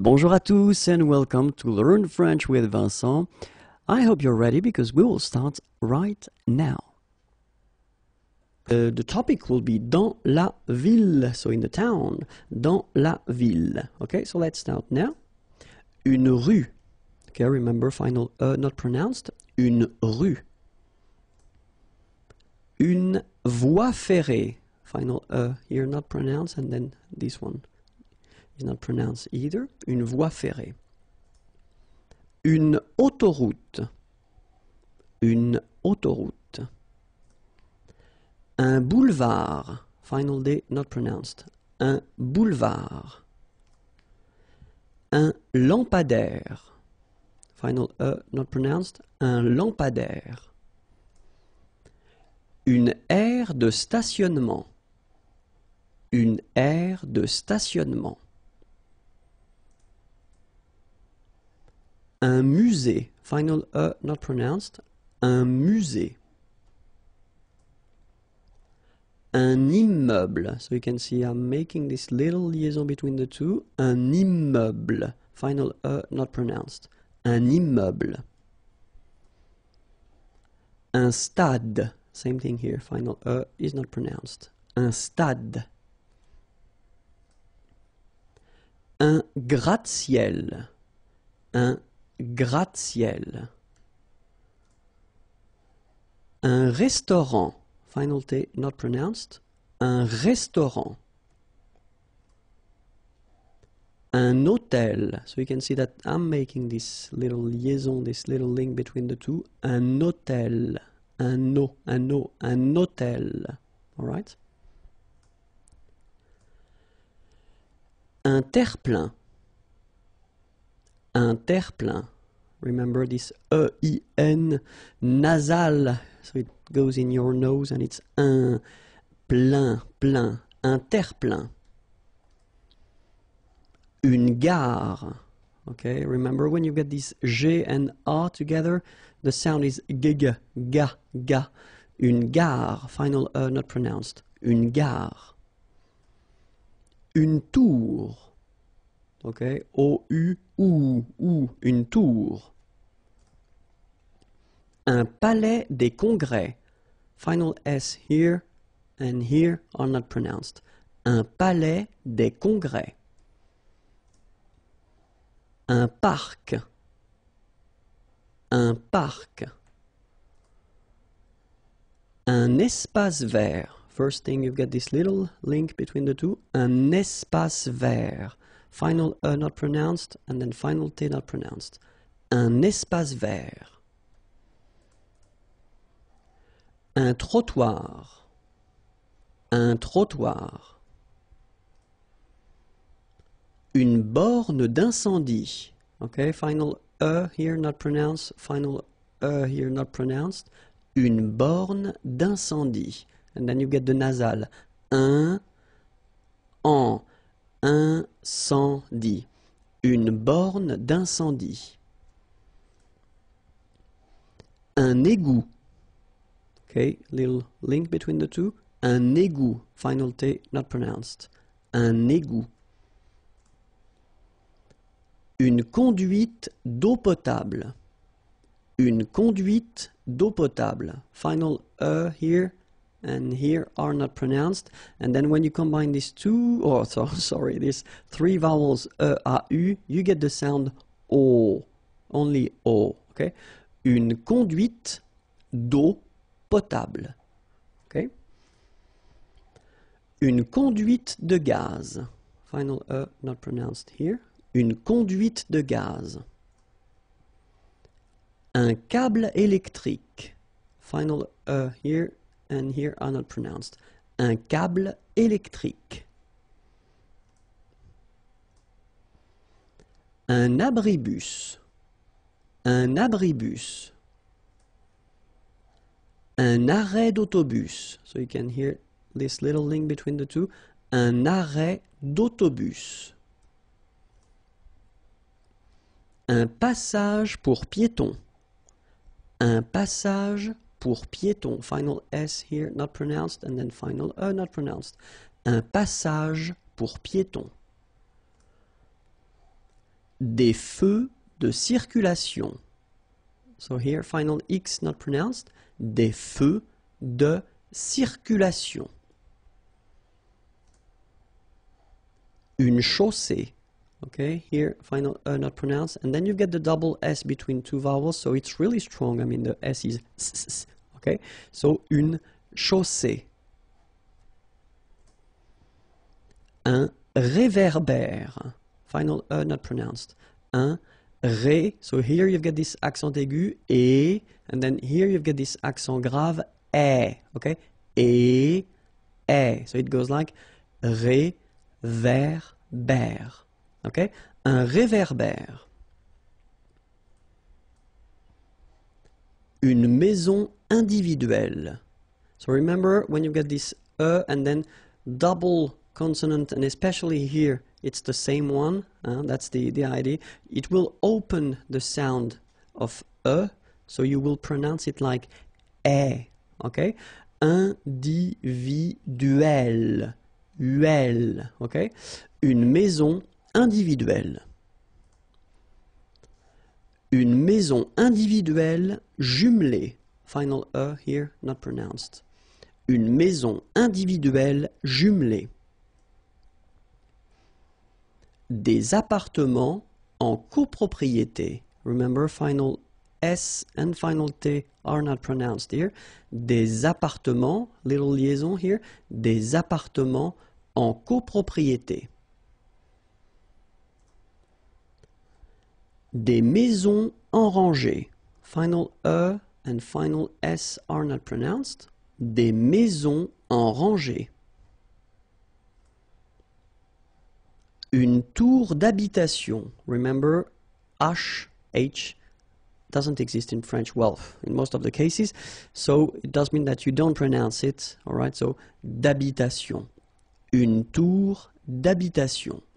Bonjour à tous and welcome to Learn French with Vincent. I hope you're ready because we will start right now. The topic will be dans la ville, so in the town, dans la ville. Okay, so let's start now. Une rue. Okay, remember final not pronounced. Une rue. Une voie ferrée. Final here not pronounced, and then this one is not pronounced either. Une voie ferrée. Une autoroute. Une autoroute. Un boulevard. Final D not pronounced. Un boulevard. Un lampadaire. Final not pronounced. Un lampadaire. Une aire de stationnement. Une aire de stationnement. Un musée. Final not pronounced. Un musée. Un immeuble. So you can see I'm making this little liaison between the two. Un immeuble. Final not pronounced. Un immeuble. Un stade. Same thing here. Final is not pronounced. Un stade. Un gratte-ciel. Un gratte-ciel. Un restaurant. Final T not pronounced. Un restaurant. Un hôtel. So you can see that I'm making this little liaison, this little link between the two. Un hôtel. Un hôtel. All right? Un terre-plein. Un terre-plein. Remember this E-I-N nasal. So it goes in your nose and it's un plein, plein. Un terre-plein. Une gare. Okay, remember when you get this G and A together, the sound is g, ga, ga. Une gare. Final not pronounced. Une gare. Une tour. Okay, O-U-U, une tour. Un palais des congrès. Final S here and here are not pronounced. Un palais des congrès. Un parc. Un parc. Un espace vert. First thing, you've got this little link between the two. Un espace vert. Final not pronounced, and then final T not pronounced. Un espace vert. Un trottoir. Un trottoir. Une borne d'incendie. Okay, final here not pronounced, final here not pronounced. Une borne d'incendie. And then you get the nasal. Un, en, incendie. Une borne d'incendie. Un égout. Okay, little link between the two. Un égout. Final T not pronounced. Un égout. Une conduite d'eau potable. Une conduite d'eau potable. Final here and here are not pronounced. And then when you combine these two, or sorry, these three vowels A, U, you get the sound O. Only O. Okay? Une conduite d'eau potable. Okay? Une conduite de gaz. Final not pronounced here. Une conduite de gaz. Un câble électrique. Final here and here are not pronounced. Un câble électrique. Un abribus. Un abribus. Un arrêt d'autobus. So you can hear this little link between the two. Un arrêt d'autobus. Un passage pour piétons. Un passage pour piétons. Final S here, not pronounced, and then final not pronounced. Un passage pour piétons. Des feux de circulation. So here, final X not pronounced. Des feux de circulation. Une chaussée. Okay, here, final not pronounced. And then you get the double S between two vowels, so it's really strong. I mean, the S is s. Okay, so une chaussée. Un réverbère. Final not pronounced. Un ré. So here you've got this accent aigu, et, and then here you've got this accent grave, é. Okay, et, é. So it goes like réverbère. Okay, un réverbère. Une maison individuelle. So remember when you get this and then double consonant, and especially here it's the same one, that's the idea. It will open the sound of so you will pronounce it like é. Okay, individuel, uel. Okay, une maison individuelle. Une maison individuelle jumelée. Final here, not pronounced. Une maison individuelle jumelée. Des appartements en copropriété. Remember, final S and final T are not pronounced here. Des appartements, little liaison here, des appartements en copropriété. Des maisons en rangée. Final and final S are not pronounced. Des maisons en rangée. Une tour d'habitation. Remember, H doesn't exist in French, well, in most of the cases, so it does mean that you don't pronounce it, alright, so d'habitation. Une tour d'habitation.